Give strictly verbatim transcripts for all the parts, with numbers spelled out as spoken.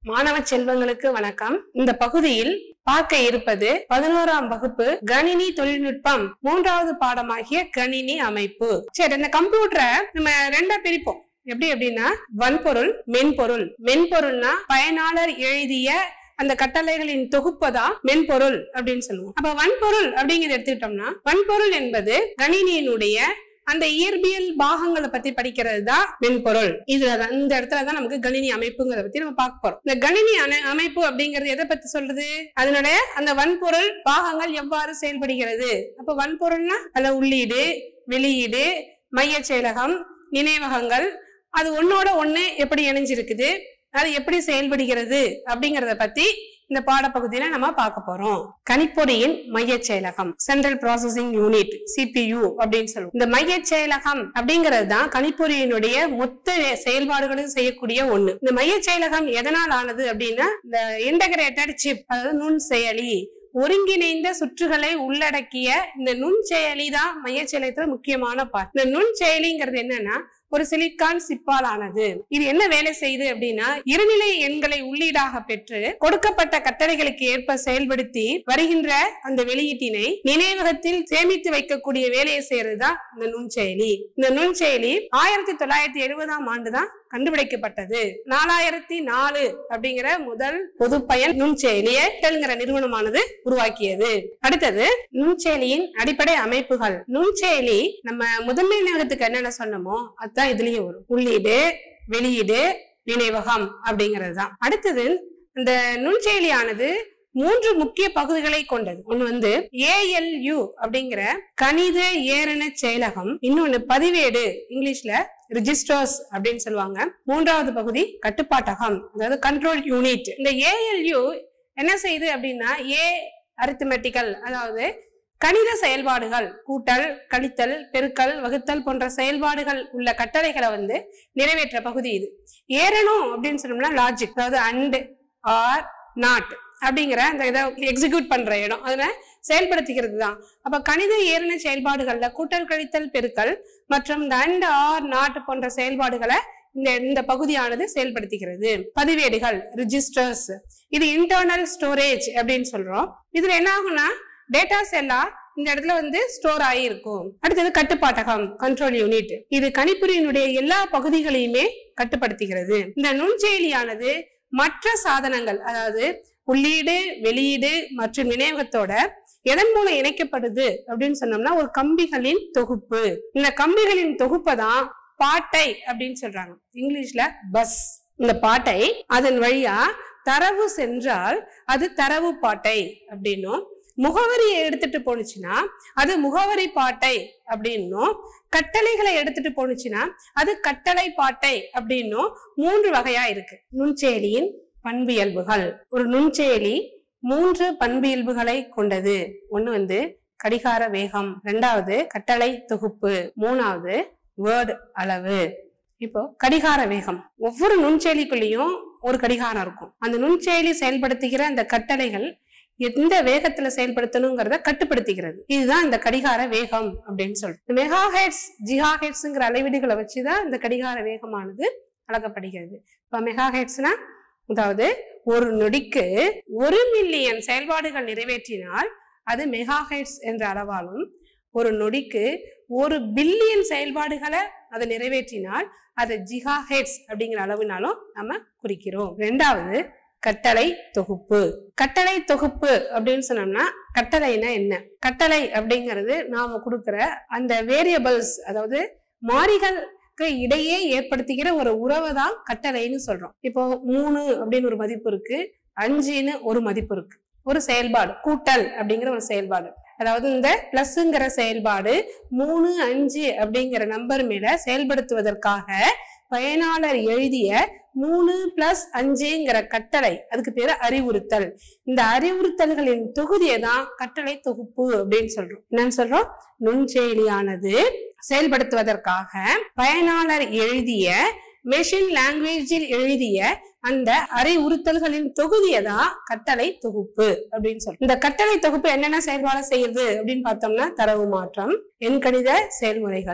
மாணவ செல்வங்களுக்கு வணக்கம். இந்த பகுதியில் பார்க்க இருப்பது பதினோராம் வகுப்பு கணினி தொழில்நுட்பம் மூன்றாவது பாடமாகிய கணினி அமைப்பு. சரி, இந்த கம்ப்யூட்டரை நம்ம ரெண்டா பிரிப்போம். எப்படி அப்படின்னா வன்பொருள், மென்பொருள். மென்பொருள்னா பயனாளர் எழுதிய அந்த கட்டளைகளின் தொகுப்பதான் மென்பொருள் அப்படின்னு சொல்லுவோம். அப்ப வன்பொருள் அப்படிங்கிறது எடுத்துக்கிட்டோம்னா, வன்பொருள் என்பது கணினியினுடைய அந்த இயற்பியல் பாகங்களை பத்தி படிக்கிறது தான் மென்பொருள். இதுலதான் இந்த இடத்துலதான் நமக்கு கணினி அமைப்புங்கிறத பத்தி நம்ம பார்க்க போறோம். இந்த கணினி அமைப்பு அப்படிங்கிறது எதை பத்தி சொல்றது? அதனுடைய அந்த வன்பொருள் பாகங்கள் எவ்வாறு செயல்படுகிறது. அப்ப வன்பொருள்னா அதுல உள்ளீடு, வெளியீடு, மைய செயலகம், நினைவகங்கள், அது ஒன்னோட ஒண்ணு எப்படி இணைஞ்சிருக்குது, அது எப்படி செயல்படுகிறது அப்படிங்கறத பத்தி இந்த பாடப்பகுதியில நம்ம பார்க்க போறோம். கணிப்பொறியின் மைய செயலகம், சென்ட்ரல் ப்ராசஸிங் யூனிட், சிபியு அப்படின்னு சொல்லுவோம். இந்த மைய செயலகம் அப்படிங்கிறது தான் கணிப்பொறியினுடைய மொத்த செயல்பாடுகளும் செய்யக்கூடிய ஒண்ணு. இந்த மைய செயலகம் எதனால் ஆனது அப்படின்னா, இந்த இன்டகிரேட்டட் சிப், அதாவது நுண் செயலி, ஒருங்கிணைந்த சுற்றுகளை உள்ளடக்கிய இந்த நுண் செயலி தான் மைய செயலகத்துல முக்கியமான பார்ட். இந்த நுண் செயலிங்கிறது என்னன்னா ஒரு சிலிக்கான் சிப்பால் ஆனது. இது என்ன வேலை செய்யுது அப்படின்னா, இருநிலை எண்களை உள்ளீடாக பெற்று கொடுக்கப்பட்ட கட்டளைகளுக்கு ஏற்ப செயல்படுத்தி வருகின்ற அந்த வெளியீட்டினை நினைவகத்தில் சேமித்து வைக்கக்கூடிய வேலையை செய்யறதுதான் இந்த நுண்செயலி. இந்த நுண்செயலி ஆயிரத்தி தொள்ளாயிரத்தி எழுபதாம் ஆண்டு தான் கண்டுபிடிக்கப்பட்டது. நாலாயிரத்தி நாலு அப்படிங்கிற முதல் பொது பயன் நுண்செயலியை டெல்ங்கிற நிறுவனமானது உருவாக்கியது. அடுத்தது நுண்செயலியின் அடிப்படை அமைப்புகள். நுண்செயலி நம்ம முதன்மை நினைவகத்துக்கு என்னென்ன சொன்னமோ அதுதான் இதுலயும் வரும். உள்ளீடு, வெளியீடு, நினைவகம் அப்படிங்கிறது தான். அடுத்தது இந்த நுண்செயலியானது மூன்று முக்கிய பகுதிகளை கொண்டது. ஒண்ணு வந்து ஏ எல் யு அப்படிங்கிற கணித ஏரண செயலகம், இன்னொன்னு பதிவேடு, இங்கிலீஷ்ல ரிஜிஸ்டர்ஸ் அப்படின்னு சொல்லுவாங்க. மூன்றாவது பகுதி கட்டுப்பாட்டகம், அதாவது கண்ட்ரோல் யூனிட். இந்த ஏ எல் யு என்ன செய்யுது அப்படின்னா, ஏ அரித்மெட்டிக்கல், அதாவது கணித செயல்பாடுகள், கூட்டல், கழித்தல், பெருக்கல், வகுத்தல் போன்ற செயல்பாடுகள் உள்ள கட்டளைகளை வந்து நிறைவேற்ற பகுதி இது. ஏறணும் அப்படின்னு சொன்னோம்னா லாஜிக், அதாவது அண்ட், ஆர், நாட் அப்படிங்கிற அந்த இதை எக்ஸிக்யூட் பண்ற இடம், அதனை செயல்படுத்திக்கிறது தான். அப்ப கணித ஏரண செயல்பாடுகள்ல கூட்டல், கழித்தல், பெருக்கல் மற்றும் இந்த அண்ட், ஆர், நாட் போன்ற செயல்பாடுகளை இந்த இந்த பகுதியானது செயல்படுத்திக்கிறது. பதிவேடுகள், ரிஜிஸ்டர்ஸ், இது இன்டர்னல் ஸ்டோரேஜ் அப்படின்னு சொல்றோம். இதுல என்ன ஆகும்னா டேட்டாஸ் எல்லாம் இந்த இடத்துல வந்து ஸ்டோர் ஆகி இருக்கும். அடுத்தது கட்டுப்பாட்டகம், கண்ட்ரோல் யூனிட். இது கணிப்பொறியினுடைய எல்லா பகுதிகளையுமே கட்டுப்படுத்துகிறது. இந்த நுண்செயலியானது மற்ற சாதனங்கள், அதாவது உள்ளீடு, வெளியீடு மற்றும் நினைவகத்தோட எதன் மூலம் இணைக்கப்படுது அப்படின்னு சொன்னோம்னா ஒரு கம்பிகளின் தொகுப்பு. இந்த கம்பிகளின் தொகுப்பை தான் பாட்டை அப்படின்னு சொல்றாங்க, இங்கிலீஷ்ல பஸ். இந்த பாட்டை அதன் வழியா தரவு சென்றால் அது தரவு பாட்டை அப்படின்னும், முகவரியை எடுத்துட்டு போனுச்சுன்னா அது முகவரி பாட்டை அப்படின்னும், கட்டளைகளை எடுத்துட்டு போனுச்சுன்னா அது கட்டளை பாட்டை அப்படின்னும் மூன்று வகையா இருக்கு. நுண்செயலியின் பண்பியல்புகள். ஒரு நுண்செயலி மூன்று பண்பியல்புகளை கொண்டது. ஒண்ணு வந்து கடிகார வேகம், இரண்டாவது கட்டளை தொகுப்பு, மூணாவது வேர்டு அளவு. இப்போ கடிகார வேகம், ஒவ்வொரு நுண்செயலிக்குள்ளேயும் ஒரு கடிகாரம் இருக்கும். அந்த நுண்செயலி செயல்படுத்துகிற அந்த கட்டளைகள் எந்த வேகத்துல செயல்படுத்தணுங்கிறத கட்டுப்படுத்திக்கிறது. இதுதான் இந்த கடிகார வேகம் அப்படின்னு சொல்றோம். மெகா ஹெர்ட்ஸ், ஜிகா ஹெர்ட்ஸ்ங்கிற அளவீடுகளை வச்சுதான் இந்த கடிகார வேகமானது அளக்கப்படுகிறது. இப்ப மெகா ஹெர்ட்ஸ்னா, அதாவது ஒரு நொடிக்கு ஒரு மில்லியன் செயல்பாடுகள் நிறைவேற்றினால் அது மெகா ஹெர்ட்ஸ் என்ற அளவாலும், ஒரு நொடிக்கு ஒரு பில்லியன் செயல்பாடுகளை அதை நிறைவேற்றினால் அது ஜிகா ஹெர்ட்ஸ் அப்படிங்கிற அளவுனாலும் நம்ம குறிக்கிறோம். ரெண்டாவது கட்டளை தொகுப்பு. கட்டளை தொகுப்பு அப்படின்னு சொன்னோம்னா, கட்டளைனா என்ன? கட்டளை அப்படிங்கிறது நாம கொடுக்கிற அந்த வேரியபிள்ஸ், அதாவது மாறிகளுக்கு இடையே ஏற்படுத்துகிற ஒரு உறவை தான் கட்டளைன்னு சொல்றோம். இப்போ மூணு அப்படின்னு ஒரு மதிப்பு இருக்கு, அஞ்சுன்னு ஒரு மதிப்பு இருக்கு. ஒரு செயல்பாடு கூட்டல் அப்படிங்கிற ஒரு செயல்பாடு, அதாவது இந்த பிளஸ்ங்கிற செயல்பாடு மூணு அஞ்சு அப்படிங்கிற நம்பர் மேல செயல்படுத்துவதற்காக பயனாளர் எழுதிய மூணு பிளஸ் அஞ்சுங்கிற கட்டளை, அதுக்கு பேரு அறிவுறுத்தல். இந்த அறிவுறுத்தல்களின் தொகுதியை தான் கட்டளை தொகுப்பு அப்படின்னு சொல்றோம். என்னன்னு சொல்றோம்? நுண்செயலியானது செயல்படுத்துவதற்காக பயனாளர் எழுதிய, மெஷின் லாங்குவேஜில் எழுதிய அந்த அறிவுறுத்தல்களின் தொகுதியை தான் கட்டளை தொகுப்பு அப்படின்னு சொல்றோம். இந்த கட்டளை தொகுப்பு என்னென்ன செயல்பாடு செய்யுது அப்படின்னு பார்த்தோம்னா, தரவு மாற்றம், எண்கணித செயல்முறைகள்,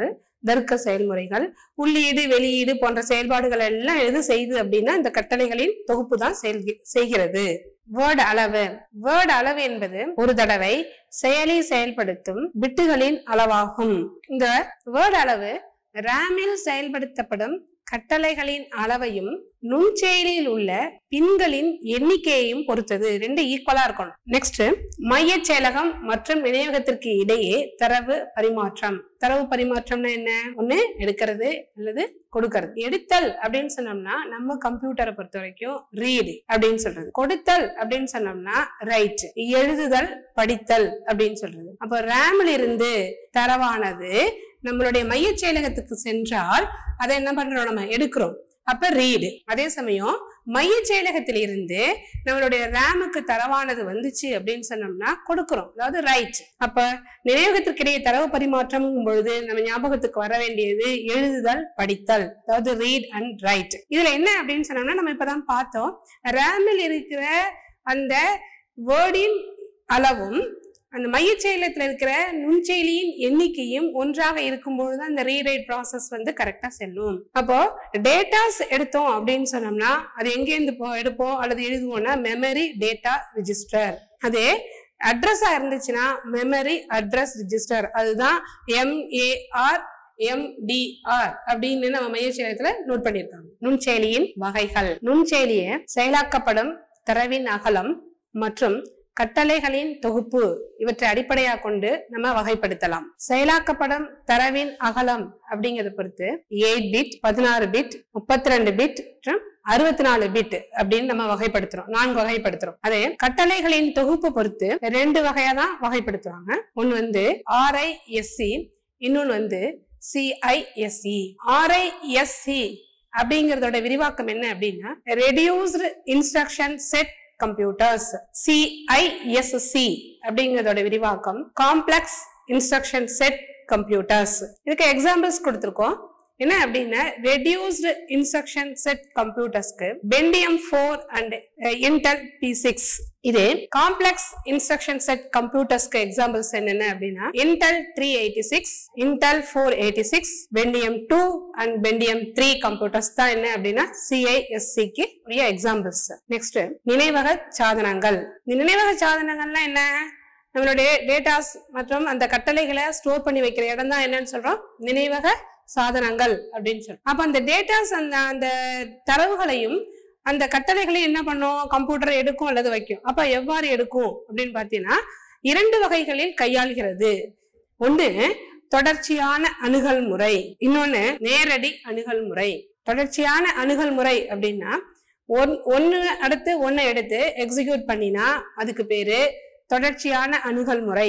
தர்க்க செயல்முறைகள், உள்ளீடு வெளியீடு போன்ற செயல்பாடுகள் எல்லாம் எது செய்யுது அப்படின்னா இந்த கட்டளைகளின் தொகுப்பு தான் செய்கிறது. வேர்ட் அளவு. வேர்ட் அளவு என்பது ஒரு தடவை செயலி செயல்படுத்தும் பிட்டுகளின் அளவாகும். இந்த வேர்ட் அளவு ரேமில் செயல்படுத்தப்படும் கட்டளைகளின் அளவையும் நுண்செயலியில் உள்ள பின்களின் எண்ணிக்கையையும் பொறுத்தது. ரெண்டு ஈக்குவலா இருக்கணும். நெக்ஸ்ட், மைய செயலகம் மற்றும் நினைவகத்திற்கு இடையே தரவு பரிமாற்றம். தரவு பரிமாற்றம்னா என்ன? ஒண்ணு எடுக்கிறது அல்லது கொடுக்கறது. எடுத்தல் அப்படின்னு சொன்னோம்னா நம்ம கம்ப்யூட்டரை பொறுத்த வரைக்கும் ரீடு அப்படின்னு சொல்றது. கொடுத்தல் அப்படின்னு சொன்னோம்னா ரைட். எழுதுதல் படித்தல் அப்படின்னு சொல்றது. அப்போ ரேமில் இருந்து தரவானது நம்மளுடைய மைய செயலகத்துக்கு சென்றால் அதை என்ன பண்றோம்? நம்ம எடுக்கிறோம். அப்ப ரீடு. அதே சமயம் மைய செயலகத்தில் இருந்து நம்மளுடைய ரேமுக்கு தரவானது வந்துச்சு அப்படின்னு சொன்னோம்னா கொடுக்கிறோம், அதாவது ரைட். அப்ப நினைவகத்திற்கு இடையே தரவு பரிமாற்றம் பொழுது நம்ம ஞாபகத்துக்கு வர வேண்டியது எழுதுதல் படித்தல், அதாவது ரீட் அண்ட் ரைட். இதுல என்ன அப்படின்னு சொன்னோம்னா நம்ம இப்பதான் பார்த்தோம், ரேமில் இருக்கிற அந்த வேர்டின் அளவும் அந்த மைய செயலகத்துல இருக்கிற நுண்செயலியின் எண்ணிக்கையும் ஒன்றாக இருக்கும்போதுதான் இந்த ரீரைட் ப்ராசஸ் வந்து கரெக்டா செல்லும். அப்போ டேட்டாஸ் எடுத்தோம் அப்படின்னு சொன்னோம்னா அது எங்கேருந்து எடுப்போம் அல்லது எழுதுவோம்னா மெமரி டேட்டா ரிஜிஸ்டர். அதே அட்ரஸா இருந்துச்சுன்னா மெமரி அட்ரஸ் ரிஜிஸ்டர். அதுதான் எம்ஏஆர் எம்டிஆர் அப்படின்னு நம்ம மைய செயலகத்துல நோட் பண்ணியிருக்காங்க. நுண்செயலியின் வகைகள். நுண்செயலிய செயலாக்கப்படும் தரவின் அகலம் மற்றும் கட்டளைகளின் தொகுப்பு இவற்றை அடிப்படையாக கொண்டு நம்ம வகைப்படுத்தலாம். செயலாக்கப்படும் தரவின் அகலம் அப்படிங்கறத பொறுத்து எயிட் பிட், பதினாறு பிட், முப்பத்தி ரெண்டு பிட் மற்றும் அறுபத்தி நாலு பிட் அப்படின்னு நம்ம வகைப்படுத்துறோம். நான்கு வகைப்படுத்துறோம். அதே கட்டளைகளின் தொகுப்பு பொறுத்து ரெண்டு வகையா தான் வகைப்படுத்துவாங்க. ஒன்னு வந்து ஆர்ஐஎஸ்சி, இன்னொன்னு வந்து சிஐஎஸ்சி. ஆர்ஐஎஸ்சி அப்படிங்கறதோட விரிவாக்கம் என்ன அப்படின்னா reduced instruction set computers. CISC அப்படிங்கறதோட விரிவாக்கம் காம்ப்ளெக்ஸ் இன்ஸ்ட்ரக்ஷன் செட் கம்ப்யூட்டர்ஸ். இதுக்கு எக்ஸாம்பிள்ஸ் கொடுத்திருக்கோம். என்ன அப்படின்னா ரெடியூஸ்டு இன்ஸ்ட்ரக்ஷன் செட் கம்ப்யூட்டர்ஸ்க்கு Pentium four and Intel P six. இது காம்ப்ளெக்ஸ் இன்ஸ்ட்ரக்ஷன் செட் கம்ப்யூட்டர்ஸ்க்கு எக்ஸாம்பிள்ஸ் என்னென்ன அப்படின்னா Intel three eighty six, Intel four eighty six, Pentium two and Pentium three computers தான் என்ன அப்படின்னா சிஐஎஸ்சிக்கு உரிய எக்ஸாம்பிள்ஸ். நெக்ஸ்ட், நினைவக சாதனங்கள். இந்த நினைவக சாதனங்கள்லாம் என்ன? நம்மளுடைய டேட்டாஸ் மற்றும் அந்த கட்டளைகளை ஸ்டோர் பண்ணி வைக்கிற இடம் தான் என்னன்னு சொல்றோம், நினைவக சாதனங்கள் அப்படின்னு சொல்றோம். அப்ப அந்த டேட்டாஸ் அந்த அந்த தரவுகளையும் அந்த கட்டளைகளையும் என்ன பண்ணும்? கம்ப்யூட்டர் எடுக்கும் அல்லது வைக்கும். அப்ப எவ்வாறு எடுக்கும் அப்படின்னு பாத்தீங்கன்னா இரண்டு வகைகளில் கையாளுகிறது. ஒண்ணு தொடர்ச்சியான அணுகல் முறை, இன்னொன்னு நேரடி அணுகல் முறை. தொடர்ச்சியான அணுகல் முறை அப்படின்னா ஒன் ஒன்னு அடுத்து ஒன்னு எடுத்து எக்ஸிக்யூட் பண்ணினா அதுக்கு பேரு தொடர்ச்சியான அணுகல் முறை.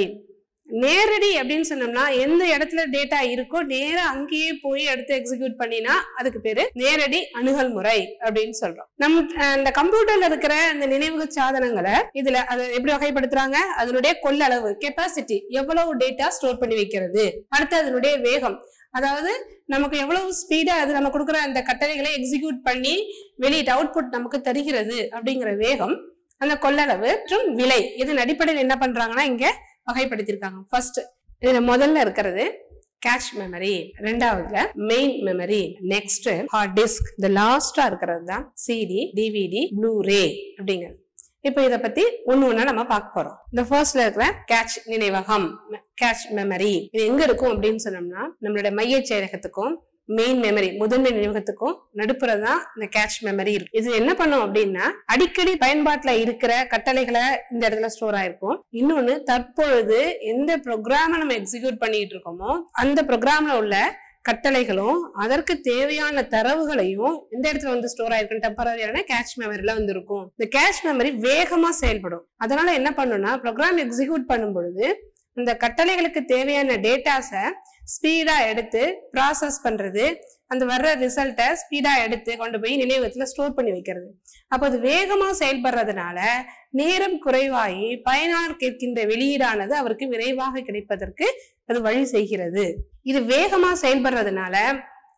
நேரடி அப்படின்னு சொன்னோம்னா எந்த இடத்துல டேட்டா இருக்கோ நேரா அங்கேயே போய் எடுத்து எக்ஸிக்யூட் பண்ணினா அதுக்கு பேரு நேரடி அணுகல் முறை அப்படின்னு சொல்றோம். நம் அந்த கம்ப்யூட்டர்ல இருக்கிற அந்த நினைவக சாதனங்களை இதுல அதை எப்படி வகைப்படுத்துறாங்க? அதனுடைய கொள்ளளவு, கெப்பாசிட்டி, எவ்வளவு டேட்டா ஸ்டோர் பண்ணி வைக்கிறது. அடுத்து அதனுடைய வேகம், அதாவது நமக்கு எவ்வளவு ஸ்பீடா அது நம்ம கொடுக்குற அந்த கட்டளைகளை எக்ஸிக்யூட் பண்ணி வெளியிட்டு அவுட்புட் நமக்கு தருகிறது அப்படிங்கிற வேகம், அந்த கொள்ளளவு மற்றும் விலை. இதன் அடிப்படையில் என்ன பண்றாங்கன்னா இங்க வகைப்படுத்திருக்காங்க. ஃபர்ஸ்ட் இதுல முதல்ல இருக்கிறது கேஷ் மெமரி, ரெண்டாவதுல main memory, next hard disk, இந்த லாஸ்டா இருக்கிறது தான் சிடி, டிவிடி, ப்ளூரே அப்படிங்கிறது. இப்போ இத பத்தி ஒண்ணு ஒண்ணா நம்ம பார்க்க போறோம். இந்த ஃபர்ஸ்ட்ல இருக்கிற கேஷ் நினைவகம், கேஷ் மெமரி, இது எங்க இருக்கும் அப்படின்னு சொன்னோம்னா நம்மளோட மைய செயலகத்துக்கும் மெயின் மெமரி முதன்மை நினைவகத்துக்கும் நடுப்புறதான் இந்த கேஷ் மெமரி இருக்கு. இது என்ன பண்ணும் அப்படின்னா அடிக்கடி பயன்பாட்டுல இருக்கிற கட்டளைகளை இந்த இடத்துல ஸ்டோர் ஆயிருக்கும். இன்னொன்னு தற்பொழுது எந்த ப்ரோக்ராம நம்ம எக்ஸிக்யூட் பண்ணிட்டு இருக்கோமோ அந்த ப்ரோக்ராம்ல உள்ள கட்டளைகளும் அதற்கு தேவையான தரவுகளையும் இந்த இடத்துல வந்து ஸ்டோர் ஆயிருக்கும். டெம்பரரியான கேஷ் மெமரில வந்து இருக்கும். இந்த கேஷ் மெமரி வேகமா செயல்படும். அதனால என்ன பண்ணும்னா ப்ரோக்ராம் எக்ஸிக்யூட் பண்ணும் பொழுது இந்த கட்டளைகளுக்கு தேவையான டேட்டாஸை ஸ்பீடா எடுத்து ப்ராசஸ் பண்றது, அந்த வர்ற ரிசல்ட்டை ஸ்பீடா எடுத்து கொண்டு போய் நினைவகத்துல ஸ்டோர் பண்ணி வைக்கிறது. அப்ப அது வேகமா செயல்படுறதுனால நேரம் குறைவாகி பயனாளர் கேட்கின்ற வெளியீடானது அவருக்கு விரைவாக கிடைப்பதற்கு அது வழி செய்கிறது. இது வேகமா செயல்படுறதுனால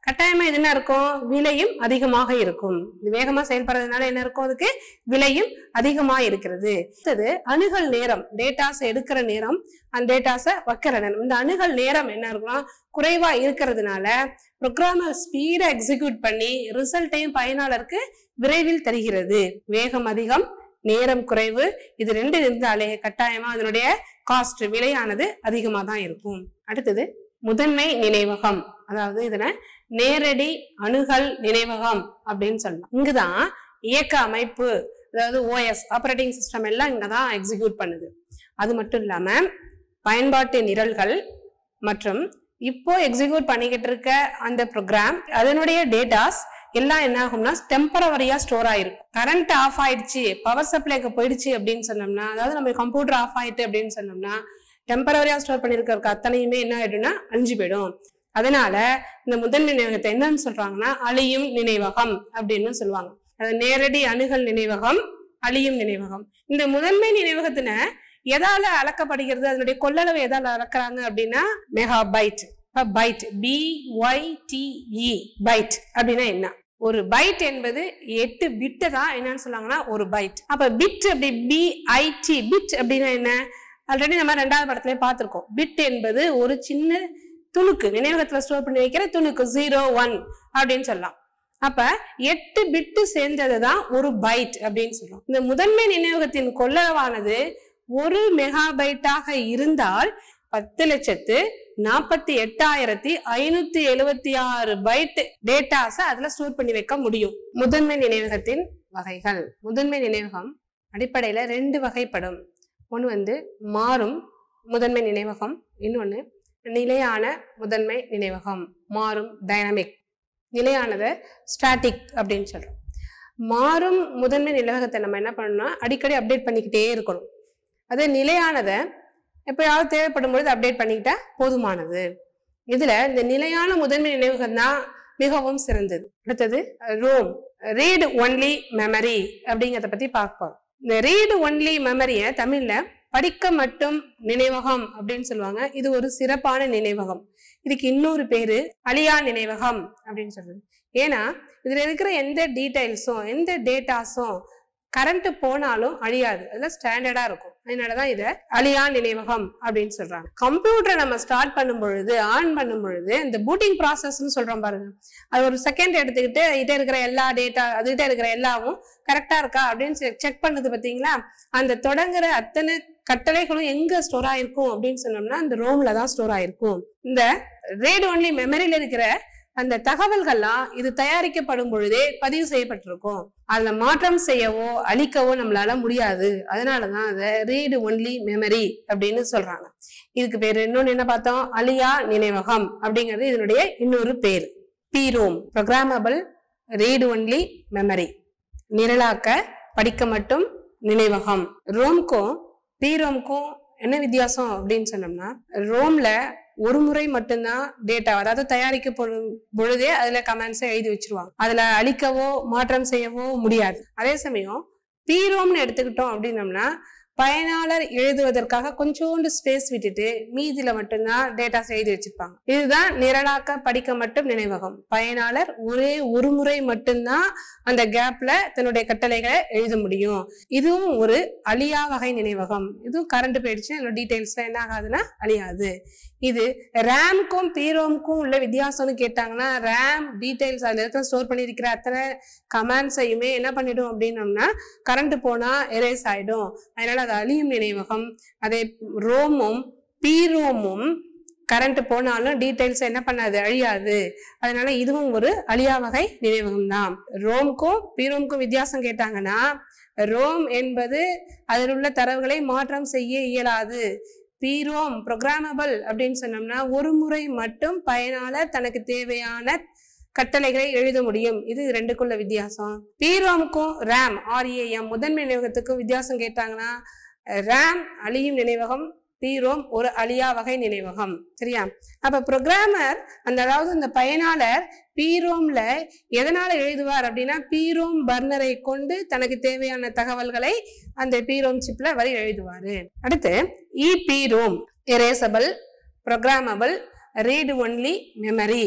கட்டாயமா இது என்ன இருக்கும், விலையும் அதிகமாக இருக்கும். இது வேகமா செயல்படுறதுனால என்ன இருக்கும், அதுக்கு விலையும் அதிகமா இருக்கிறது. அடுத்தது அணுகல் நேரம், டேட்டாஸ் எடுக்கிற நேரம், அந்த டேட்டாஸை வைக்கிற நேரம். இந்த அணுகல் நேரம் என்ன இருக்குன்னா குறைவா இருக்கிறதுனால ப்ரோக்ராமர் ஸ்பீடா எக்ஸிக்யூட் பண்ணி ரிசல்ட்டையும் பயனாளருக்கு விரைவில் தருகிறது. வேகம் அதிகம், நேரம் குறைவு, இது ரெண்டு இருந்தாலே கட்டாயமா அதனுடைய காஸ்ட் விலையானது அதிகமா தான் இருக்கும். அடுத்தது முதன்மை நினைவகம், அதாவது இதனை நேரடி அணுகல் நினைவகம் அப்படின்னு சொல்லலாம். இங்குதான் இயக்க அமைப்பு, அதாவது ஓஎஸ் ஆப்பரேட்டிங் சிஸ்டம் எல்லாம் இங்கதான் எக்ஸிக்யூட் பண்ணுது. அது மட்டும் இல்லாம பயன்பாட்டு நிரல்கள் மற்றும் இப்போ எக்ஸிக்யூட் பண்ணிக்கிட்டு இருக்க அந்த ப்ரோக்ராம் அதனுடைய டேட்டாஸ் எல்லாம் என்ன ஆகும்னா டெம்பரவரியா ஸ்டோர் ஆயிருக்கும். கரண்ட் ஆஃப் ஆயிடுச்சு, பவர் சப்ளைக்கு போயிடுச்சு அப்படின்னு சொன்னோம்னா, அதாவது நம்ம கம்ப்யூட்டர் ஆஃப் ஆயிட்டு அப்படின்னு சொன்னோம்னா டெம்பரவரியா ஸ்டோர் பண்ணிருக்க அத்தனையுமே என்ன ஆயிடும்னா அழிஞ்சு போயிடும். அதனால இந்த முதன்மை நினைவகத்தை என்னன்னு சொல்றாங்கன்னா அழியும் நினைவகம் அப்படின்னு சொல்லுவாங்க. அது நேரடி அணுகல் நினைவகம், அழியும் நினைவகம். இந்த முதன்மை நினைவகத்தின எதால அளக்கப்படுகிறது, அதனுடைய கொள்ளளவு எதால அளக்குறாங்க அப்படின்னா megabyte. Byte, B Y T E, byte அப்படின்னா என்ன, ஒரு பைட் என்பது எட்டு பிட்டு தான் என்னன்னு சொல்லுவாங்கன்னா ஒரு பைட். அப்ப பிட் அப்படி பி ஐ டி, பிட் அப்படின்னா என்ன, ஆல்ரெடி நம்ம ரெண்டாவது படத்துல பார்த்திருக்கோம். பிட் என்பது ஒரு சின்ன துணுக்கு, நினைவகத்துல ஸ்டோர் பண்ணி வைக்கிற துணுக்கு, ஜீரோ ஒன் அப்படின்னு சொல்லலாம். அப்ப எட்டு பிட்டு சேர்ந்ததுதான் ஒரு பைட் அப்படின்னு சொல்றோம். இந்த முதன்மை நினைவகத்தின் கொள்ளளவானது ஒரு மெகாபைட்டாக இருந்தால் பத்து லட்சத்து நாற்பத்தி எட்டாயிரத்தி ஐநூத்தி எழுவத்தி ஆறு பைட் டேட்டாஸ அதுல ஸ்டோர் பண்ணி வைக்க முடியும். முதன்மை நினைவகத்தின் வகைகள். முதன்மை நினைவகம் அடிப்படையில ரெண்டு வகைப்படும். ஒன்று வந்து மாறும் முதன்மை நினைவகம், இன்னொன்னு நிலையான முதன்மை நினைவகம். மாறும் டைனமிக், நிலையானதை ஸ்டாட்டிக் அப்படின்னு சொல்றோம். மாறும் முதன்மை நினைவகத்தை நம்ம என்ன பண்ணணும்னா அடிக்கடி அப்டேட் பண்ணிக்கிட்டே இருக்கணும். அது நிலையானதை எப்பயாவது தேவைப்படும் பொழுது அப்டேட் பண்ணிக்கிட்டா போதுமானது. இதுல இந்த நிலையான முதன்மை நினைவகம் தான் மிகவும் சிறந்தது. அடுத்தது ரோம், ரீட் ஒன்லி மெமரி அப்படிங்கிறத பத்தி பார்ப்போம். இந்த ரீட் ஒன்லி மெமரிய தமிழ்ல படிக்க மட்டும் நினைவகம் அப்படின்னு சொல்லுவாங்க. இது ஒரு சிறப்பான நினைவகம். இதுக்கு இன்னொரு பேரு அழியா நினைவகம் அப்படின்னு சொல்றது. ஏன்னா இதுல இருக்கிற எந்த டீடைல்ஸும் எந்த டேட்டாஸும் கரண்ட் போனாலும் அழியாது, அதுல ஸ்டாண்டர்டா இருக்கும். அதனாலதான் இதை அழியா நினைவகம் அப்படின்னு சொல்றாங்க. கம்ப்யூட்டரை நம்ம ஸ்டார்ட் பண்ணும் பொழுது, ஆன் பண்ணும் பொழுது இந்த பூட்டிங் ப்ராசஸ்ன்னு சொல்றோம் பாருங்க, அது ஒரு செகண்ட் எடுத்துக்கிட்டு இட்ட இருக்கிற எல்லா டேட்டா அதுகிட்ட இருக்கிற எல்லாவும் கரெக்டா இருக்கா அப்படின்னு செக் பண்ணுது பாத்தீங்களா. அந்த தொடங்குற அத்தனை கட்டளைகளும் எங்க ஸ்டோர் ஆயிருக்கும் அப்படின்னு சொன்னோம்னா அந்த ரோம்ல தான் ஸ்டோர் ஆயிருக்கும். இந்த ரீட் ஒன்லி மெமரியில இருக்கிற அந்த தகவல்கள்லாம் இது தயாரிக்கப்படும் பொழுதே பதிவு செய்யப்பட்டிருக்கும். அதுல மாற்றம் செய்யவோ அழிக்கவோ நம்மளால முடியாது. அதனாலதான் அதை ரீட் ஒன்லி மெமரி அப்படின்னு சொல்றாங்க. இதுக்கு பேரு இன்னொன்னு என்ன பார்த்தோம், அழியா நினைவகம் அப்படிங்கிறது இதனுடைய இன்னொரு பேரு. PROM, programmable read only memory, நிரலாக்க படிக்க மட்டும் நினைவகம். ரோம்க்கும் பிரோம்க்கும் என்ன வித்தியாசம் அப்படின்னு சொன்னோம்னா, ரோம்ல ஒரு முறை மட்டும்தான் டேட்டா, அதாவது தயாரிக்கப்படும் பொழுதே அதுல கமெண்ட்ஸை எழுதி வச்சிருவாங்க. அதுல அழிக்கவோ மாற்றம் செய்யவோ முடியாது. அதே சமயம் பிரோம்னு எடுத்துக்கிட்டோம் அப்படின்னோம்னா பயனாளர் எழுதுவதற்காக கொஞ்சோண்டு ஸ்பேஸ் விட்டுட்டு மீதியில மட்டும்தான் டேட்டாஸ் எழுதி வச்சிருப்பாங்க. இதுதான் நிரலாக்க படிக்க மட்டும் நினைவகம். பயனாளர் ஒரே ஒரு முறை மட்டும்தான் அந்த கேப்ல தன்னுடைய கட்டளைகளை எழுத முடியும். இதுவும் ஒரு அழியா வகை நினைவகம். இதுவும் கரண்ட் போயிடுச்சு, அதோட டீடைல்ஸ் என்ன ஆகாதுன்னா அழியாது. இது ரேம்க்கும் பிரோம்க்கும் உள்ள வித்தியாசம்னு கேட்டாங்கன்னா, ரேம் டீடைல்ஸ் அதுல இருக்க ஸ்டோர் பண்ணிருக்கிற அத்தனை கமாண்ட்ஸையுமே என்ன பண்ணிடும் அப்படின்னோம்னா கரண்ட் போனா எரேஸ் ஆயிடும். அதனால அது அழியும் நினைவகம். அதே ரோமும் பிரோமும் கரண்ட் போனாலும் டீடைல்ஸ் என்ன பண்ணாது, அழியாது. அதனால இதுவும் ஒரு அழியா வகை நினைவகம் தான். ரோம்க்கும் பிரோம்க்கும் வித்தியாசம் கேட்டாங்கன்னா, ரோம் என்பது அதில் உள்ள தரவுகளை மாற்றம் செய்ய இயலாது. பிரோம் ப்ரோக்ராமபிள் அப்படின்னு சொன்னோம்னா ஒரு முறை மட்டும் பயனாளர் தனக்கு தேவையான கட்டளைகளை எழுத முடியும். இது ரெண்டுக்குள்ள வித்தியாசம். பிரோமுக்கும் ரேம் ஆர்ஏஎம் முதன்மை நினைவகத்துக்கும் வித்தியாசம் கேட்டாங்கன்னா, ரேம் அழியும் நினைவகம், பிரோம் ஒரு அழியா வகை நினைவகம். சரியா? அப்ப ப்ரோக்ராமர் அந்த அதாவது இந்த பயனாளர் பிரோம்ல எதனால எழுதுவார் அப்படின்னா, பிரோம் பர்னரை கொண்டு தனக்கு தேவையான தகவல்களை அந்த பிரோம் சிப்ல வரை எழுதுவாரு. அடுத்து EPROM, erasable, programmable, read only memory.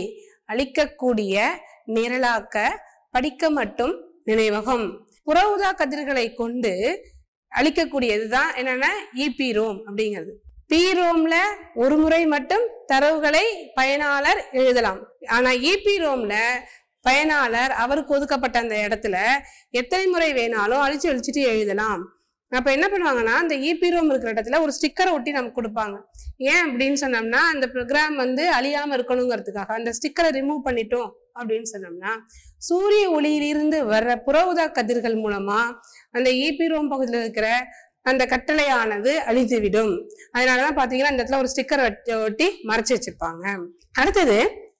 அளிக்கக்கூடிய நிரலாக்க படிக்க மட்டும் நினைவகம். புற ஊதா கதிர்களை கொண்டு அளிக்கக்கூடியதுதான் என்னன்னா ஈபிரோம் அப்படிங்கிறது. பிரோம்ல ஒரு முறை மட்டும் தரவுகளை பயனாளர் எழுதலாம். ஆனா ஈபிரோம்ல பயனாளர் அவருக்கு ஒதுக்கப்பட்ட அந்த இடத்துல எத்தனை முறை வேணாலும் அழிச்சு அழிச்சிட்டு எழுதலாம். அப்ப என்ன பண்ணுவாங்கன்னா அந்த ஈபிரோம் இருக்கிற இடத்துல ஒரு ஸ்டிக்கரை ஒட்டி நமக்கு கொடுப்பாங்க. ஏன் அப்படின்னு சொன்னோம்னா அந்த ப்ரோக்ராம் வந்து அழியாம இருக்கணுங்கிறதுக்காக. அந்த ஸ்டிக்கரை ரிமூவ் பண்ணிட்டோம் அப்படின்னு சொன்னோம்னா சூரிய ஒளியிலிருந்து வர்ற புற ஊதா கதிர்கள் மூலமா அந்த ஈபிரோம் பகுதியில் இருக்கிற அந்த கட்டளையானது அழிந்துவிடும். அதனாலதான் பாத்தீங்கன்னா இந்த இடத்துல ஒரு ஸ்டிக்கர் ஒட்டி மறைச்சு வச்சிருப்பாங்க. அடுத்தது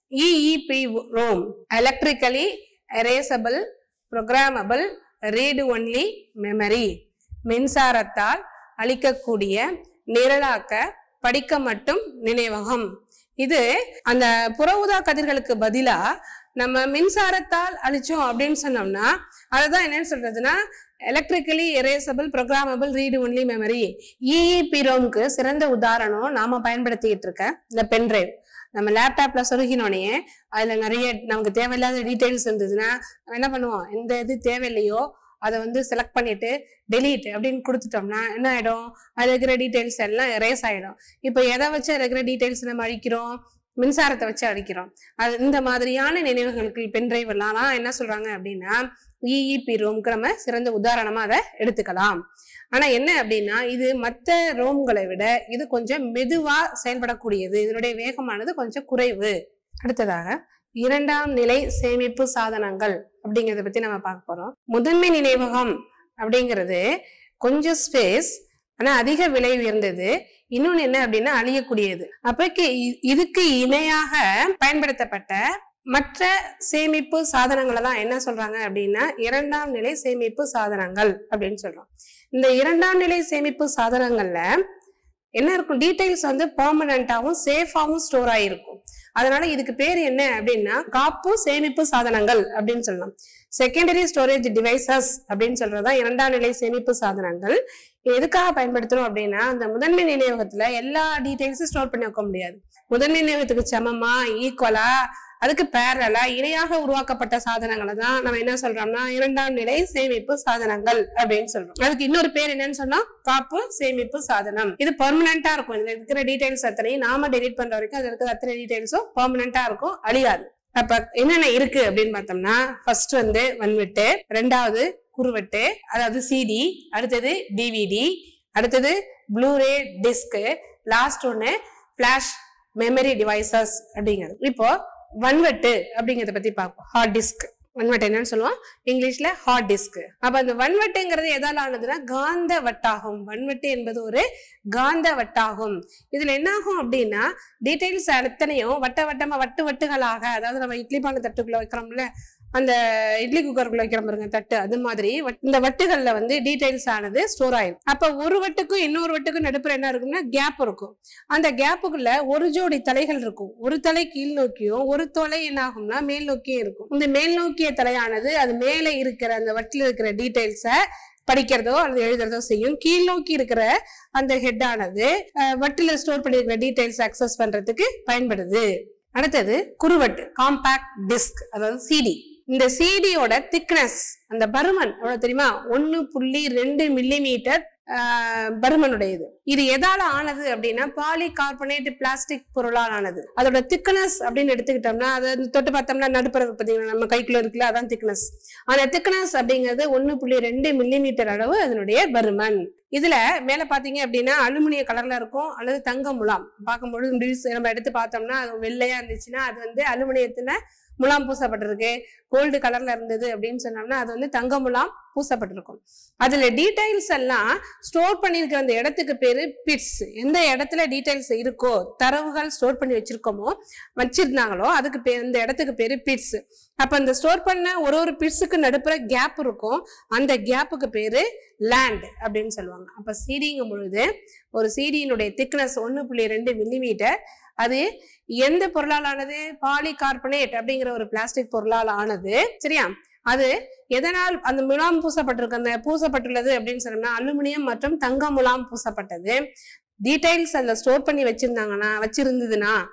EEPROM, electrically erasable programmable read only memory, மின்சாரத்தால் அளிக்கக்கூடிய நிரலாக்க படிக்க மட்டும் நினைவகம். இது அந்த புற ஊதா கதிர்களுக்கு பதிலா நம்ம மின்சாரத்தால் அழிச்சோம் அப்படின்னு சொன்னோம்னா அதுதான் என்னன்னு சொல்றதுன்னா electrically erasable programmable read only memory. இஇபிரோம்க்கு சிறந்த உதாரணம் நாம பயன்படுத்திக்கிட்டு இருக்க இந்த பென்ட்ரைவ். நம்ம லேப்டாப்ல சொருகினோடனே அதுல நிறைய நமக்கு தேவையில்லாத டீடைல்ஸ் இருந்ததுன்னா நம்ம என்ன பண்ணுவோம், எந்த இது தேவையில்லையோ அதை வந்து செலக்ட் பண்ணிட்டு டெலீட் அப்படின்னு கொடுத்துட்டோம்னா என்ன ஆயிடும், அதுல இருக்கிற டீடைல்ஸ் எல்லாம் எரேஸ் ஆயிடும். இப்போ எதை வச்சு அதுல இருக்கிற டீடைல்ஸ் நம்ம அழிக்கிறோம், மின்சாரத்தை வச்சு அழிக்கிறோம். அது இந்த மாதிரியான நினைவுகளுக்கு பென்ட்ரைவ் எல்லாம் என்ன சொல்றாங்க அப்படின்னா இஇபிரோம்க்கு நம்ம சிறந்த உதாரணமா அதை எடுத்துக்கலாம். ஆனா என்ன அப்படின்னா இது மற்ற ரோம்களை விட இது கொஞ்சம் மெதுவா செயல்படக்கூடியது, இதனுடைய வேகமானது கொஞ்சம் குறைவு. அடுத்ததாக இரண்டாம் நிலை சேமிப்பு சாதனங்கள் அப்படிங்கறத பத்தி நம்ம பார்க்க போறோம். முதன்மை நினைவகம் அப்படிங்கிறது கொஞ்சம் ஸ்பேஸ் ஆனா அதிக விலை உயர்ந்தது. இன்னொன்னு என்ன அப்படின்னா அழியக்கூடியது. அப்ப இதுக்கு இணையாக பயன்படுத்தப்பட்ட மற்ற சேமிப்பு சாதனங்களை தான் என்ன சொல்றாங்க அப்படின்னா இரண்டாம் நிலை சேமிப்பு சாதனங்கள் அப்படின்னு சொல்றோம். இந்த இரண்டாம் நிலை சேமிப்பு சாதனங்கள்ல என்ன இருக்கும், டீடைல்ஸ் வந்து பெர்மனண்டாவும் சேஃபாவும் ஸ்டோர் ஆயிருக்கும். அதனால இதுக்கு பேர் என்ன அப்படின்னா காப்பு சேமிப்பு சாதனங்கள் அப்படின்னு சொல்லலாம். செகண்டரி ஸ்டோரேஜ் டிவைசஸ் அப்படின்னு சொல்றதா இரண்டாம் நிலை சேமிப்பு சாதனங்கள். எதுக்காக பயன்படுத்தணும் அப்படின்னா அந்த முதன்மை நினைவகத்துல எல்லா டீடைல்ஸும் ஸ்டோர் பண்ணி வைக்க முடியாது. முதன்மை நினைவகத்துக்கு சமமா ஈக்குவலா அதுக்கு பேரலா இணையாக உருவாக்கப்பட்ட சாதனங்களை தான் நம்ம என்ன சொல்றோம்னா இரண்டாம் நிலை சேமிப்பு சாதனங்கள் அப்படின்னு சொல்றோம். அதுக்கு இன்னொரு பேர் என்னன்னு சொன்னா காப்பு சேமிப்பு சாதனம். இது பெர்மனண்டா இருக்கும். இதுல இருக்கிற டீடைல்ஸ் அத்தனையும் நாம டெலிட் பண்ற வரைக்கும் அதுல இருக்கிற அத்தனை டீடைல்ஸும் பெர்மனண்டா இருக்கும், அழியாது. அப்ப என்னென்ன இருக்கு அப்படின்னு பார்த்தோம்னா ஃபர்ஸ்ட் வந்து வன்வெட்டு, ரெண்டாவது குறுவெட்டு அதாவது சிடி, அடுத்தது டிவிடி, அடுத்தது ப்ளூரே டிஸ்க், லாஸ்ட் ஒன்னு பிளாஷ் மெமரி டிவைசஸ் அப்படிங்கிறது. இப்போ வன்வெட்டு அப்படிங்கறத பத்தி பார்ப்போம். ஹார்ட் டிஸ்க், வன்வெட்டு என்னன்னு சொல்லுவோம் இங்கிலீஷ்ல ஹார்ட் டிஸ்க். அப்ப அந்த வன்வெட்டுங்கிறது எதால ஆனதுன்னா காந்த வட்டாகும். வன்வெட்டு என்பது ஒரு காந்த வட்டாகும். இதுல என்ன ஆகும் அப்படின்னா டீடைல்ஸ் அத்தனையும் வட்ட வட்டமா வட்டு வட்டுகளாக, அதாவது நம்ம இட்லி பானை தட்டுக்குள்ள வைக்கிறோம்ல அந்த இட்லி குக்கருக்குள்ள வைக்கிற பாருங்க தட்டு, அது மாதிரி இந்த வட்டுகள்ல வந்து டீடைல்ஸ் ஆனது ஸ்டோர் ஆயிடும். அப்ப ஒரு வட்டுக்கும் இன்னொரு வட்டுக்கும் நடுப்புற என்ன இருக்கும்னா கேப் இருக்கும். அந்த கேப்புக்குள்ள ஒரு ஜோடி தலைகள் இருக்கும். ஒரு தலை கீழ் நோக்கியும் ஒரு தலை என்ன ஆகும்னா மேல் நோக்கியும் இருக்கும். இந்த மேல் நோக்கிய தலையானது அது மேல இருக்கிற அந்த வட்டில இருக்கிற டீடைல்ஸ படிக்கிறதோ அல்லது எழுதுறதோ செய்யும். கீழ் நோக்கி இருக்கிற அந்த ஹெட் ஆனது வட்டில ஸ்டோர் பண்ணிருக்கிற டீடைல்ஸ் அக்சஸ் பண்றதுக்கு பயன்படுது. அடுத்தது குறுவட்டு, காம்பாக்ட் டிஸ்க் அதாவது சிடி. இந்த சிடியோட திக்னஸ் அந்த பருமன் எவ்வளவு தெரியுமா, ஒன்னு புள்ளி ரெண்டு மில்லி மீட்டர் பருமனுடையது. இது எதால ஆனது அப்படின்னா பாலி கார்பனேட் பிளாஸ்டிக் பொருளால் ஆனது. அதோட திக்னஸ் அப்படின்னு எடுத்துக்கிட்டோம்னா அதை தொட்டு பார்த்தோம்னா நடுப்புற பார்த்தீங்கன்னா நம்ம கைக்குள்ள இருக்குல்ல அதான் திக்னஸ். அந்த திக்னஸ் அப்படிங்கிறது ஒன்னு புள்ளி ரெண்டு மில்லி மீட்டர் அளவு அதனுடைய பருமன். இதுல மேல பாத்தீங்க அப்படின்னா அலுமினிய கலர்ல இருக்கும் அல்லது தங்க முலாம். பார்க்கும்போது நம்ம எடுத்து பார்த்தோம்னா அது வெள்ளையா இருந்துச்சுன்னா அது வந்து அலுமினியத்துல முலாம் பூசப்பட்டிருக்கு. கோல்டு கலர்ல இருந்தது அப்படின்னு சொன்னோம்னா அது வந்து தங்க முலாம் பூசப்பட்டிருக்கும். அதுல டீடைல்ஸ் எல்லாம் ஸ்டோர் பண்ணிருக்கிற அந்த இடத்துக்கு பேரு பிட்ஸ். எந்த இடத்துல டீடைல்ஸ் இருக்கோ தரவுகள் ஸ்டோர் பண்ணி வச்சிருக்கோமோ வச்சிருந்தாங்களோ அதுக்கு பேர் இந்த இடத்துக்கு பேரு பிட்ஸ். அப்ப இந்த ஸ்டோர் பண்ண ஒரு ஒரு பிட்ஸுக்கு நடுப்புற கேப் இருக்கும். அந்த கேப்புக்கு பேரு லேண்ட் அப்படின்னு சொல்லுவாங்க. அப்ப சிடிங்கும் பொழுது ஒரு சிடியினுடைய திக்னஸ் ஒன்னு புள்ளி ரெண்டு மில்லி மீட்டர். அது எந்த பொருளால் ஆனது, பாலி கார்பனேட் அப்படிங்கிற ஒரு பிளாஸ்டிக் பொருளால் ஆனது. சரியா, அது எதனால் அந்த முலாம் பூசப்பட்டிருக்கு, அந்த பூசப்பட்டுள்ளது அப்படின்னு சொன்னோம்னா அலுமினியம் மற்றும் தங்க முலாம் பூசப்பட்டது. டீடைல்ஸ் அதுல ஸ்டோர் பண்ணி வச்சிருந்தாங்கன்னா வச்சிருந்ததுன்னா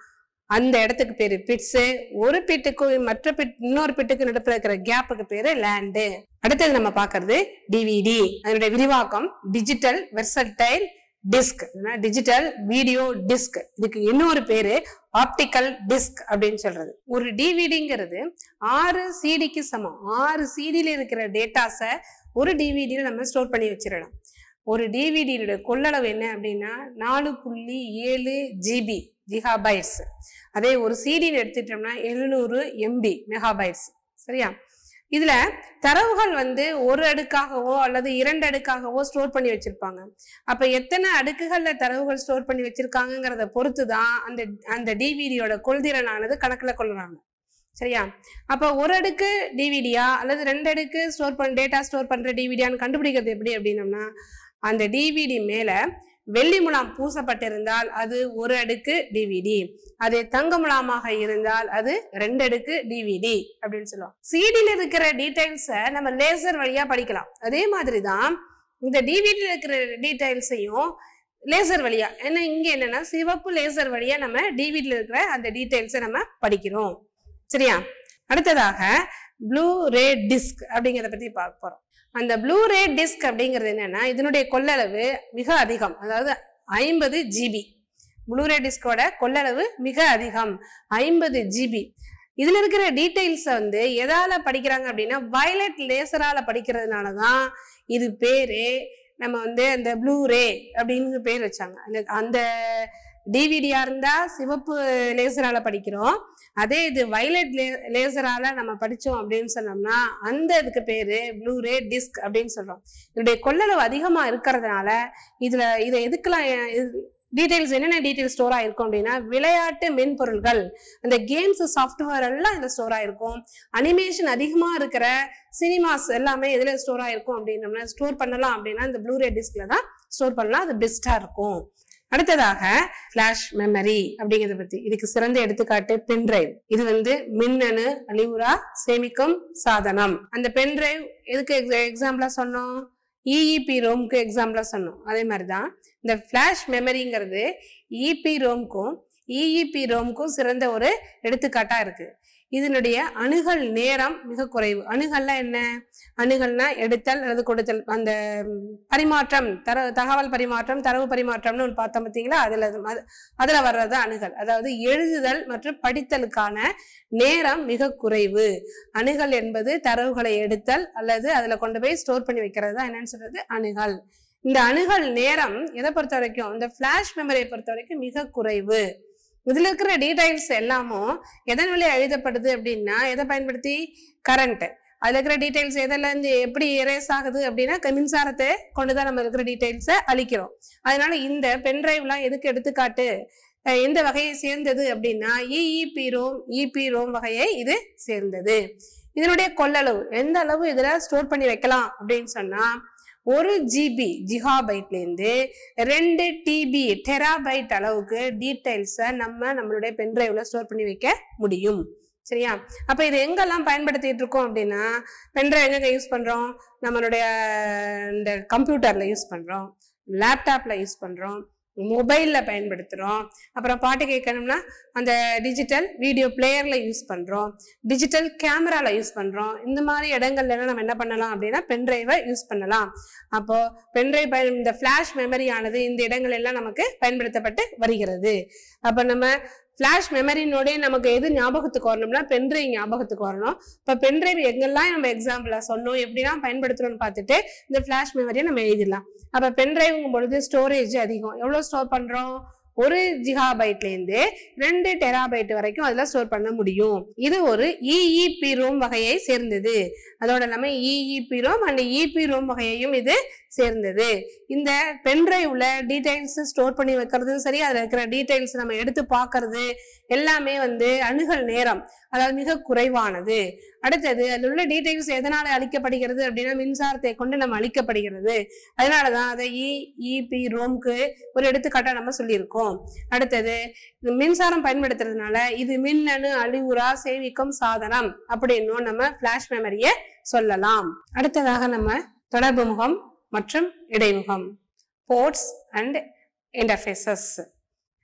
அந்த இடத்துக்கு பேரு பிட்ஸ். ஒரு பிட்டுக்கு மற்ற பிட் இன்னொரு பிட்டுக்கு நடுப்புல இருக்கிற கேப்புக்கு பேரு லேண்டு. அடுத்தது நம்ம பாக்குறது டிவிடி. அதனுடைய விரிவாக்கம் digital versatile disc, digital video disc. இதுக்கு இன்னொரு பேரு ஆப்டிக்கல் டிஸ்க் அப்படின்னு சொல்றது. ஒரு டிவிடிங்கிறது ஆறு சிடிக்கு சமம். ஆறு சிடியில இருக்கிற டேட்டாஸ ஒரு டிவிடியில நம்ம ஸ்டோர் பண்ணி வச்சிடலாம். ஒரு டிவிடியோட கொள்ளளவு என்ன அப்படின்னா நாலு புள்ளி ஏழு ஜிபி ஜிகாபைட்ஸ். அதே ஒரு சிடின்னு எடுத்துட்டோம்னா எழுநூறு எம்பி மெகாபைட்ஸ். சரியா? இதுல தரவுகள் வந்து ஒரு அடுக்காகவோ அல்லது இரண்டு அடுக்காகவோ ஸ்டோர் பண்ணி வச்சிருப்பாங்க. அப்ப எத்தனை அடுக்குகள்ல தரவுகள் ஸ்டோர் பண்ணி வச்சிருக்காங்கிறத பொறுத்துதான் அந்த அந்த டிவிடியோட கொள்திறனானது கணக்குல கொள்ளுறாங்க. சரியா? அப்ப ஒரு அடுக்கு டிவிடியா அல்லது ரெண்டு அடுக்கு ஸ்டோர் பண்ண டேட்டா ஸ்டோர் பண்ற டிவிடியான்னு கண்டுபிடிக்கிறது எப்படி அப்படின்னம்னா, அந்த டிவிடி மேல வெள்ளி முலாம் பூசப்பட்டிருந்தால் அது ஒரு அடுக்கு டிவிடி, அது தங்க முலாமாக இருந்தால் அது ரெண்டு அடுக்கு டிவிடி அப்படின்னு சொல்லுவோம். சிடியில இருக்கிற டீடைல்ஸை நம்ம லேசர் வழியா படிக்கலாம். அதே மாதிரிதான் இந்த டிவிடியில இருக்கிற டீடைல்ஸையும் லேசர் வழியா, ஏன்னா இங்க என்னன்னா சிவப்பு லேசர் வழியா நம்ம டிவிடியில இருக்கிற அந்த டீடைல்ஸை நம்ம படிக்கிறோம். சரியா? அடுத்ததாக ப்ளூ ரே டிஸ்க் அப்படிங்கிறத பத்தி பார்க்க போறோம். அந்த ப்ளூ ரே டிஸ்க் அப்படிங்கிறது என்னன்னா இதனுடைய கொள்ளளவு மிக அதிகம், அதாவது ஐம்பது ஜிபி. ப்ளூ ரே டிஸ்கோட கொள்ளளவு மிக அதிகம், ஐம்பது ஜிபி. இதுல இருக்கிற டீடைல்ஸ் வந்து எதால படிக்கிறாங்க அப்படின்னா வயலட் லேசரால படிக்கிறதுனாலதான் இது பேரு நம்ம வந்து அந்த ப்ளூ ரே அப்படின்னு பேர் வச்சாங்க. அந்த டிவிடியா இருந்தா சிவப்பு லேசரால படிக்கிறோம், அதே இது வயலட் லே லேசரால நம்ம படிச்சோம் அப்படின்னு சொன்னோம்னா அந்த இதுக்கு பேரு ப்ளூ ரே டிஸ்க் அப்படின்னு சொல்றோம். இதனுடைய கொள்ளளவு அதிகமா இருக்கிறதுனால இதுல இதை எதுக்கெல்லாம் டீடைல்ஸ் என்னென்ன டீடைல்ஸ் ஸ்டோர் ஆயிருக்கும் அப்படின்னா விளையாட்டு மென்பொருள்கள், அந்த கேம்ஸ் சாஃப்ட்வேர் எல்லாம் இதுல ஸ்டோர் ஆயிருக்கும். அனிமேஷன் அதிகமா இருக்கிற சினிமாஸ் எல்லாமே எதுல ஸ்டோர் ஆயிருக்கும் அப்படின்னோம்னா ஸ்டோர் பண்ணலாம் அப்படின்னா இந்த ப்ளூ ரே டிஸ்க்ல தான் ஸ்டோர் பண்ணலாம், அது பெஸ்டா இருக்கும். அடுத்ததாக ஃபிளாஷ் மெமரி அப்படிங்கிறத பத்தி. இதுக்கு சிறந்த எடுத்துக்காட்டு பென்டிரைவ். இது வந்து மின்னணு அழிவுறா சேமிக்கும் சாதனம். அந்த பென்டிரைவ் எதுக்கு எக்ஸாம்பிளா சொன்னோம்? இஇபி ரோம்க்கு எக்ஸாம்பிளா சொன்னோம். அதே மாதிரிதான் இந்த ஃபிளாஷ் மெமரிங்கிறது இபி ரோம்க்கும் இஇபி ரோம்க்கும் சிறந்த ஒரு எடுத்துக்காட்டா இருக்கு. இதனுடைய அணுகல் நேரம் மிக குறைவு. அணுகல்னா என்ன? அணுகல்னா எடுத்தல் அல்லது கொடுத்தல், அந்த பரிமாற்றம், தர தகவல் பரிமாற்றம், தரவு பரிமாற்றம்னு ஒன்று பார்த்தோம் பார்த்தீங்களா? அதுல அதுல வர்றது அணுகல். அதாவது எழுதுதல் மற்றும் படித்தலுக்கான நேரம் மிக குறைவு. அணுகல் என்பது தரவுகளை எடுத்தல் அல்லது அதுல கொண்டு போய் ஸ்டோர் பண்ணி வைக்கிறது தான் என்னன்னு சொல்றது அணுகல். இந்த அணுகல் நேரம் எதை பொறுத்த வரைக்கும் இந்த பிளாஷ் மெமரியை பொறுத்த வரைக்கும் மிக குறைவு. இதுல இருக்கிற டீடைல்ஸ் எல்லாமும் எதன் வழியா எழுதப்படுது அப்படின்னா எதை பயன்படுத்தி? கரண்ட். அதுல இருக்கிற டீடைல்ஸ் எதெல்லாம் இருந்து எப்படி எரேஸ் ஆகுது அப்படின்னா மின்சாரத்தை கொண்டுதான் நம்ம இருக்கிற டீடைல்ஸை அழிக்கிறோம். அதனால இந்த பென்டிரைவ் எல்லாம் எதுக்கு எடுத்துக்காட்டு, எந்த வகையை சேர்ந்தது அப்படின்னா இஇபி ரோம் இபி ரோம் வகையை இது சேர்ந்தது. இதனுடைய கொள்ளளவு எந்த அளவு இதுல ஸ்டோர் பண்ணி வைக்கலாம் அப்படின்னு சொன்னா ஒரு ஜிபி ஜிகாபைட்ல இருந்து ரெண்டு டிபி டெராபைட் அளவுக்கு டீடைல்ஸை நம்ம நம்மளுடைய பென்டிரைவ்ல ஸ்டோர் பண்ணி வைக்க முடியும். சரியா? அப்ப இது எங்கெல்லாம் பயன்படுத்திட்டு இருக்கோம் அப்படின்னா பென்டிரைவ் எங்க யூஸ் பண்றோம்? நம்மளுடைய இந்த கம்ப்யூட்டர்ல யூஸ் பண்றோம், லேப்டாப்ல யூஸ் பண்றோம், மொபைல்ல பயன்படுத்துறோம். அப்புறம் பாட்டு கேட்கணும்னா அந்த டிஜிட்டல் வீடியோ பிளேயர்ல யூஸ் பண்றோம், டிஜிட்டல் கேமரால யூஸ் பண்றோம். இந்த மாதிரி இடங்கள்ல எல்லாம் நம்ம என்ன பண்ணலாம் அப்படின்னா பென்டிரைவை யூஸ் பண்ணலாம். அப்போ பென்டிரைவ் இந்த பிளாஷ் மெமரி ஆனது இந்த இடங்கள் எல்லாம் நமக்கு பயன்படுத்தப்பட்டு வருகிறது. அப்ப நம்ம பிளாஷ் மெமரினோட நமக்கு எது ஞாபகத்துக்கு வரணும்னா பென்டிரைவ் ஞாபகத்துக்கு வரணும். இப்ப பென்டிரைவ் எங்கெல்லாம் நம்ம எக்ஸாம்பிளா சொன்னோம் எப்படிலாம் பயன்படுத்துறோம்னு பார்த்துட்டு இந்த பிளாஷ் மெமரியை நம்ம எழுதிடலாம். அப்ப பென்டிரைவ்ங்கும் பொழுது ஸ்டோரேஜ் அதிகம். எவ்வளவு ஸ்டோர் பண்றோம்? ஒரு ஜிகாபைட்ல இருந்து ரெண்டு டெராபைட் வரைக்கும் அதுல ஸ்டோர் பண்ண முடியும். இது ஒரு இஇபி ரோம் வகையை சேர்ந்தது. அதோட நம்ம EEPROM and EPROM வகையையும் இது சேர்ந்தது. இந்த பென்டிரைவ்ல டீடைல்ஸ் ஸ்டோர் பண்ணி வைக்கிறதும் சரி, அதுல இருக்கிற டீடைல்ஸ் நம்ம எடுத்து பார்க்கறது எல்லாமே வந்து அணுகல் நேரம் அதாவது மிக குறைவானது. அடுத்தது அதுல உள்ள டீடைல்ஸ் எதனால அழிக்கப்படுகிறது அப்படின்னா மின்சாரத்தை கொண்டு நம்ம அழிக்கப்படுகிறது. அதனாலதான் அதை இஇபி ரோம்க்கு ஒரு எடுத்துக்காட்டா நம்ம சொல்லியிருக்கோம். அடுத்தது மின்சாரம் பயன்படுத்துறதுனால இது மின்னணு அழிவுறா சேமிக்கும் சாதனம் அப்படின்னும் நம்ம பிளாஷ் மெமரிய சொல்லலாம். அடுத்ததாக நம்ம தொடர்பு முகம் மற்றும் இடைமுகம், போர்ட்ஸ் அண்ட் இன்டர்ஃபேசஸ்.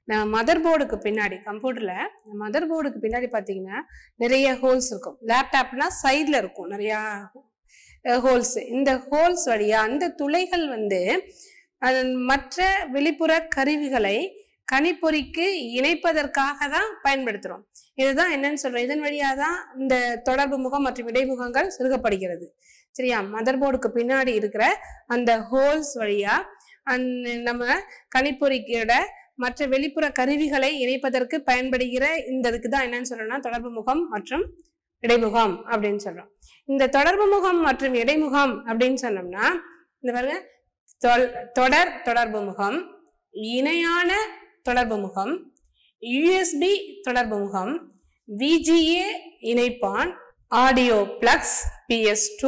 நான் மதர் போர்டுக்கு பின்னாடி கம்ப்யூட்டர்ல மதர் போர்டுக்கு பின்னாடி பாத்தீங்கன்னா நிறைய ஹோல்ஸ் இருக்கும். லேப்டாப்னா சைட்ல இருக்கும் நிறைய ஹோல்ஸ். இந்த ஹோல்ஸ் வழியா அந்த துளைகள் வந்து மற்ற வெளிப்புற கருவிகளை கணிப்பொறிக்கு இணைப்பதற்காக தான் பயன்படுத்துறோம். இதுதான் என்னன்னு சொல்றோம். இதன் வழியா தான் இந்த தொடர்பு முகம் மற்றும் இடைமுகங்கள் செருகப்படுகிறது. சரியா? மதர் போர்டுக்கு பின்னாடி இருக்கிற அந்த ஹோல்ஸ் வழியா அந்த நம்ம கணிப்பொறியோட மற்ற வெளிப்புற கருவிகளை இணைப்பதற்கு பயன்படுகிற இந்த இதுக்கு தான் என்னன்னு சொல்றோம்னா தொடர்பு முகம் மற்றும் இடைமுகம் அப்படின்னு சொல்றோம். இந்த தொடர்பு முகம் மற்றும் இடைமுகம் அப்படின்னு சொன்னோம்னா இந்த பாருங்க, தொடர் தொடர்பு முகம், இணையான தொடர்பு முகம், யூஎஸ்பி தொடர்பு முகம், விஜிஏ இணைப்பான், audio plugs P S two,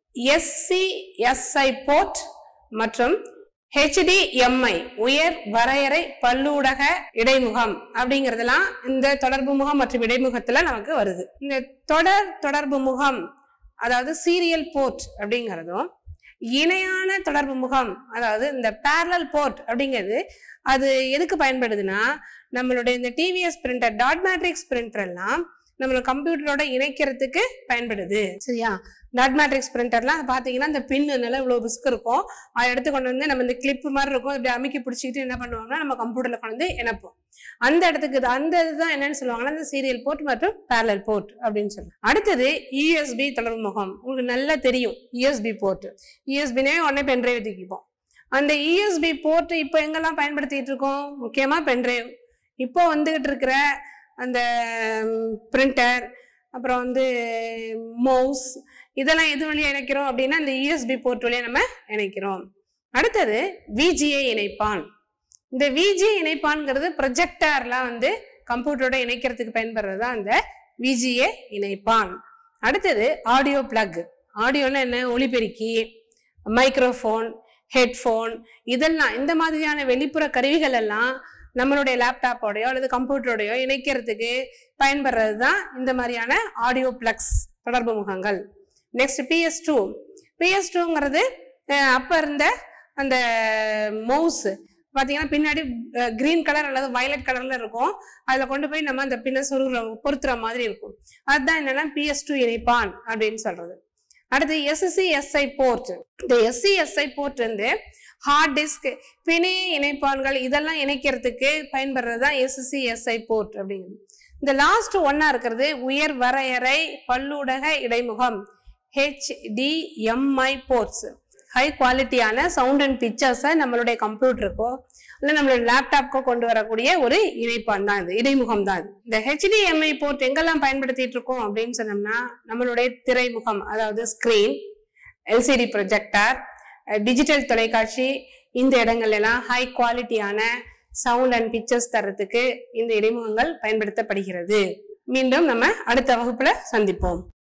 SCSI port மற்றும் ஹெச்டிஎம்ஐ உயர் வரையறை பல்லூடக இடைமுகம் அப்படிங்கிறதுலாம் இந்த தொடர்பு முகம் மற்றும் இடைமுகத்துல நமக்கு வருது. இந்த தொடர் தொடர்பு முகம் அதாவது சீரியல் போர்ட் அப்படிங்கிறதும், இணையான தொடர்பு முகம் அதாவது இந்த பேரலல் போர்ட் அப்படிங்கிறது அது எதுக்கு பயன்படுதுன்னா நம்மளுடைய இந்த TVS printer dot matrix printer எல்லாம் நம்மளோட கம்ப்யூட்டரோட இணைக்கிறதுக்கு பயன்படுது. சரியா? டாட் மேட்ரிக்ஸ் பிரிண்டர்லாம் பாத்தீங்கன்னா இந்த பின் நல்லா இவ்வளவு பிஸ்க் இருக்கும். அதை எடுத்து கொண்டு வந்து நம்ம இந்த கிளிப் மாதிரி இருக்கும், இப்படி அமைக்கி பிடிச்சிக்கிட்டு என்ன பண்ணுவாங்கன்னா நம்ம கம்ப்யூட்டர்ல கொண்டு வந்து இணைப்போம். அந்த இடத்துக்கு அந்த இதுதான் என்னன்னு சொல்லுவாங்கன்னா இந்த சீரியல் போர்ட் மற்றும் பேரலல் போர்ட் அப்படின்னு சொல்லுவாங்க. அடுத்தது யூஎஸ்பி தொடர்பு முகம். உங்களுக்கு நல்லா தெரியும் யூஎஸ்பி போர்ட். யூஎஸ்பினே உடனே பென்ட்ரைவ் தூக்கிப்போம். அந்த யூஎஸ்பி போர்ட் இப்போ எங்கெல்லாம் பயன்படுத்திட்டு இருக்கோம்? முக்கியமா பென்ட்ரைவ். இப்போ வந்துகிட்டு இருக்கிற அந்த பிரிண்டர், அப்புறம் வந்து மவுஸ், இதெல்லாம் எது வழியா இணைக்கிறோம் அப்படின்னா இந்த யூஎஸ்பி போர்ட் வழியா நம்ம இணைக்கிறோம். அடுத்தது விஜிஏ இணைப்பான். இந்த விஜிஏ இணைப்பான்ங்கிறது ப்ரொஜெக்டர்லாம் வந்து கம்ப்யூட்டரோட இணைக்கிறதுக்கு பயன்படுறது தான் இந்த விஜிஏ இணைப்பான். அடுத்தது ஆடியோ பிளக். ஆடியோன்னா என்ன? ஒலிபெருக்கி, மைக்ரோஃபோன், ஹெட்ஃபோன், இதெல்லாம் இந்த மாதிரியான வெளிப்புற கருவிகள் எல்லாம் நம்மளுடைய லேப்டாப்போடையோ அல்லது கம்ப்யூட்டரோடையோ இணைக்கிறதுக்கு பயன்படுறது தான் இந்த மாதிரியான ஆடியோ பிளக்ஸ் தொடர்பு முகங்கள். Next PS two. பிஎஸ் டூங்கிறது அப்ப இருந்த அந்த மவுஸ் பாத்தீங்கன்னா பின்னாடி கிரீன் கலர் அல்லது வயலட் கலர்ல இருக்கும். அதுல கொண்டு போய் நம்ம அந்த பின்ன சொருகிற பொருத்துற மாதிரி இருக்கும். அதுதான் என்னன்னா பிஎஸ் டூ இணைப்பான் அப்படின்னு சொல்றது. அடுத்து எஸ்சிஎஸ்ஐ போர்ட். இந்த எஸ்சிஎஸ்ஐ போர்ட் வந்து ஹார்ட் டிஸ்க், பிணைய இணைப்பான்கள் இதெல்லாம் இணைக்கிறதுக்கு பயன்படுறதுதான் எஸ்சிஎஸ்ஐ போர்ட் அப்படிங்கிறது. இந்த லாஸ்ட் ஒன்னா இருக்கிறது உயர் வரையறை பல்லூடக இடைமுகம் ஹெச்டிஎம்ஐ போர்ட்ஸ். ஹை குவாலிட்டியான சவுண்ட் அண்ட் பிக்சர்ஸை நம்மளுடைய கம்ப்யூட்டருக்கோ இல்லை நம்மளோட லேப்டாப்கோ கொண்டு வரக்கூடிய ஒரு இணைப்பான் தான் இது, இடைமுகம் தான் இது. இந்த ஹெச்டிஎம்ஐ போர்ட் எங்கெல்லாம் பயன்படுத்திட்டு இருக்கோம் அப்படின்னு சொன்னோம்னா நம்மளுடைய திரைமுகம் அதாவது ஸ்கிரீன், எல்சிடி ப்ரொஜெக்டர், டிஜிட்டல் தொலைக்காட்சி, இந்த இடங்கள் எல்லாம் ஹை குவாலிட்டியான சவுண்ட் அண்ட் பிக்சர்ஸ் தரத்துக்கு இந்த இடைமுகங்கள் பயன்படுத்தப்படுகிறது. மீண்டும் நம்ம அடுத்த வகுப்புல சந்திப்போம்.